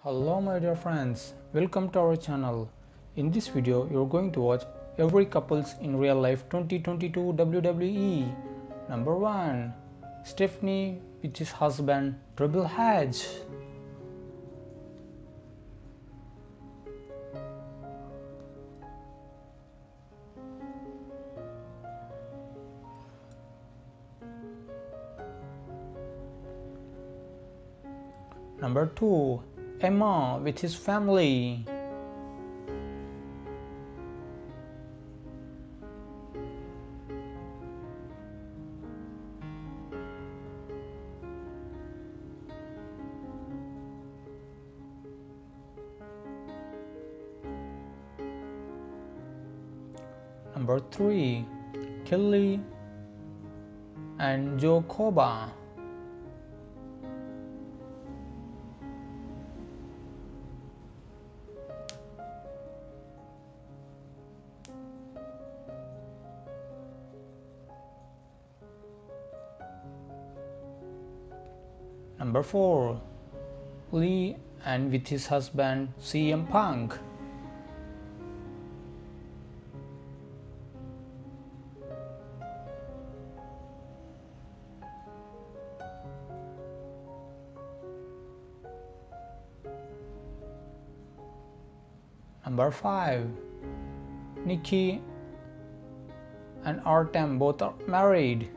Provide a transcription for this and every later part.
Hello my dear friends, welcome to our channel. In this video you are going to watch every couples in real life 2022 WWE. Number 1. Stephanie with his husband Triple H. Number 2. Emma with his family. Number 3. Kelly and Joe Coba. Number 4. Lee and with his husband CM Punk. Number 5. Nikki and Artem both are married.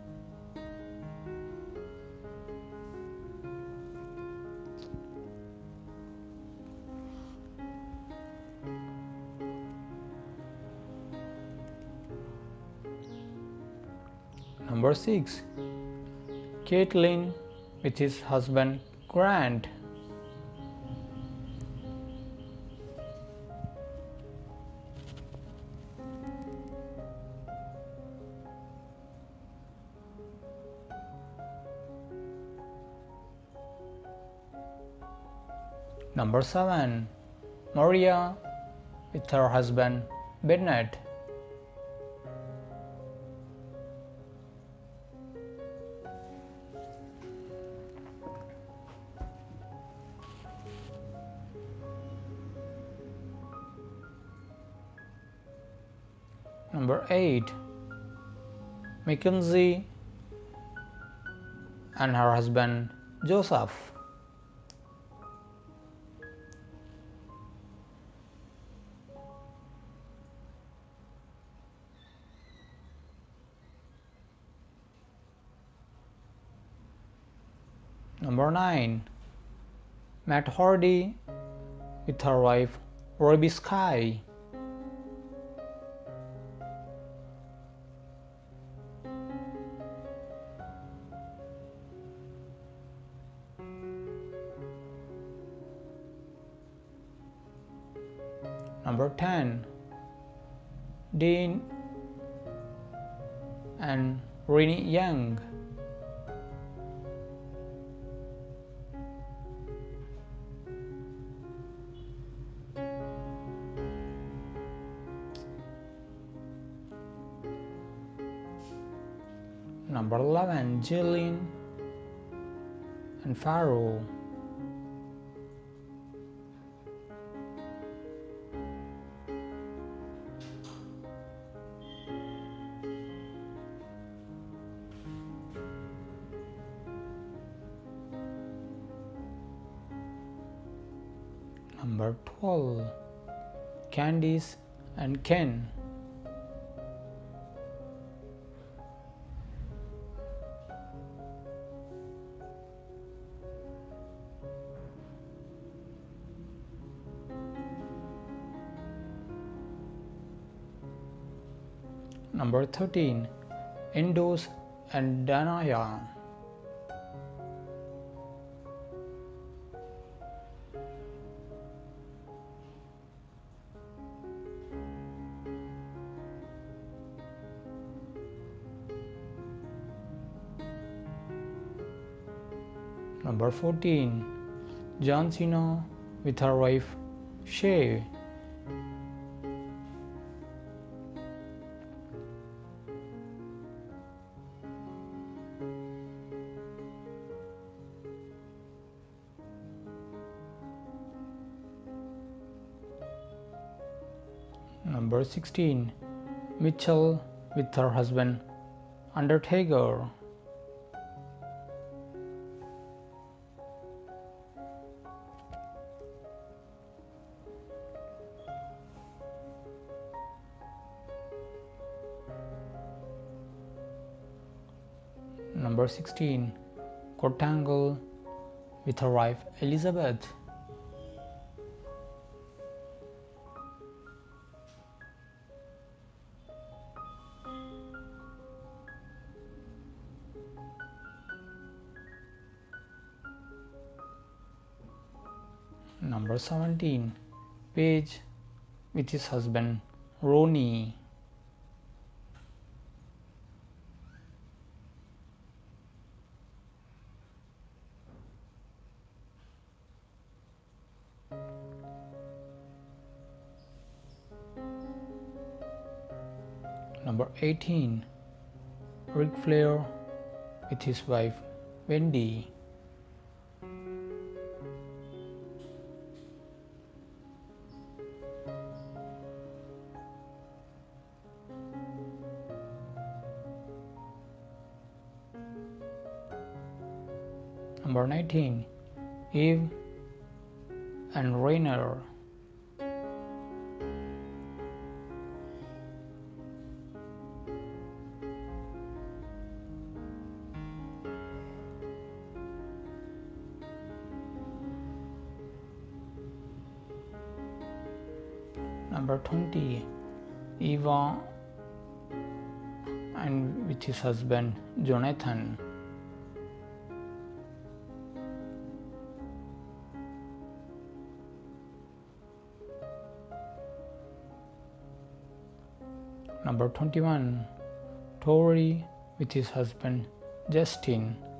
Number 6. Caitlyn with his husband Grant. Number 7. Maria with her husband Bennett. Number 8. Mackenzie and her husband Joseph. Number 9. Matt Hardy with her wife Ruby Sky. Number 10. Dean and Renee Young. Number 11. Jillian and Pharaoh. Number 12. Candice and Ken. Number 13. Endos and Danaya. Number 14. John Cena with her wife Shay. Number 16. Mitchell with her husband Undertaker. Number 16. Kurt Angle with her wife Elizabeth. Number 17. Page with his husband Ronnie. Number 18. Ric Flair with his wife Wendy. Number 19. Eve and Rainer. Number 20. Eva and with his husband Jonathan. Number 21. Tori with his husband Justin.